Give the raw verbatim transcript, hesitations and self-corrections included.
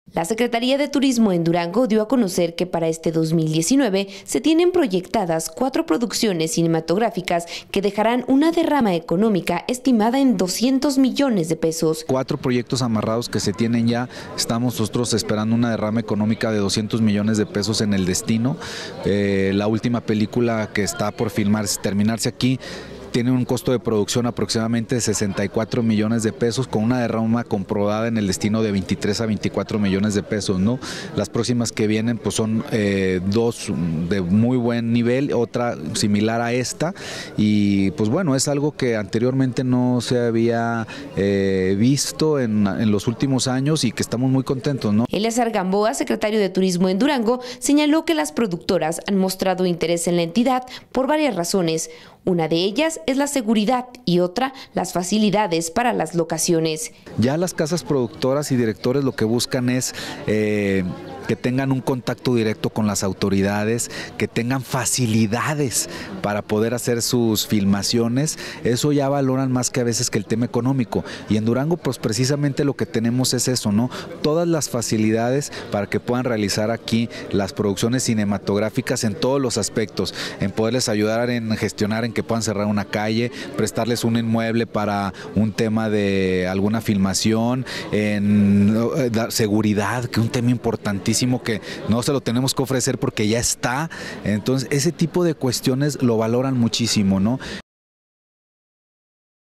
La Secretaría de Turismo en Durango dio a conocer que para este dos mil diecinueve se tienen proyectadas cuatro producciones cinematográficas que dejarán una derrama económica estimada en doscientos millones de pesos. Cuatro proyectos amarrados que se tienen ya, estamos nosotros esperando una derrama económica de doscientos millones de pesos en El Destino. Eh, la última película que está por filmarse, terminarse aquí, tiene un costo de producción aproximadamente de sesenta y cuatro millones de pesos, con una derrama comprobada en El Destino de veintitrés a veinticuatro millones de pesos, ¿no? Las próximas que vienen pues son eh, dos de muy buen nivel, otra similar a esta, y pues bueno, es algo que anteriormente no se había eh, visto en, en los últimos años y que estamos muy contentos, ¿no? Eleazar Gamboa, secretario de Turismo en Durango, señaló que las productoras han mostrado interés en la entidad por varias razones. Una de ellas es la seguridad y otra, las facilidades para las locaciones. Ya las casas productoras y directores lo que buscan es eh, que tengan un contacto directo con las autoridades, que tengan facilidades para poder hacer sus filmaciones. Eso ya valoran más que a veces que el tema económico. Y en Durango pues precisamente lo que tenemos es eso, ¿no? Todas las facilidades para que puedan realizar aquí las producciones cinematográficas en todos los aspectos, en poderles ayudar en gestionar, en que puedan cerrar una calle, prestarles un inmueble para un tema de alguna filmación, en dar seguridad, que es un tema importantísimo que no se lo tenemos que ofrecer porque ya está. Entonces ese tipo de cuestiones lo valoran muchísimo, ¿no?